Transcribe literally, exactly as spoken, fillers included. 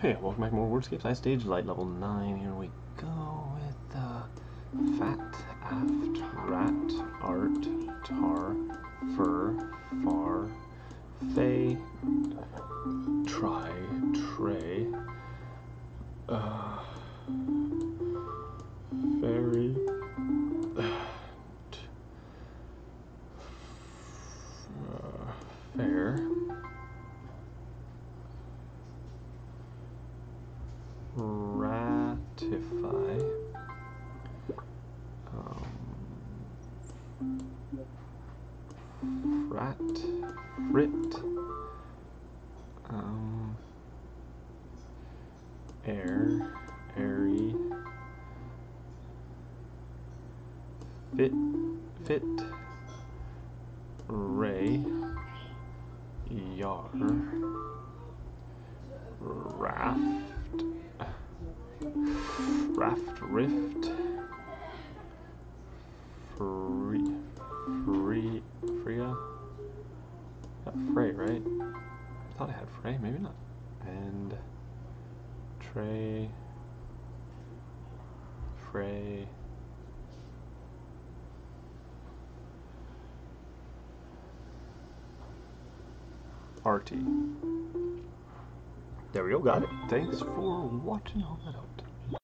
Hey, welcome back to more Wordscapes. I stage light level nine. Here we go with uh, fat, aft, rat, art, tar, fur, far, fey, try, tray, uh, fairy, t uh, fair, ratify, um, frat, frit, um, air, airy, fit, fit, ray, yar, raft, raft, rift, free, free, freya, got fray, right? I thought I had fray, maybe not. And tray, fray, arty. There we go, got it. Thanks for watching all that out.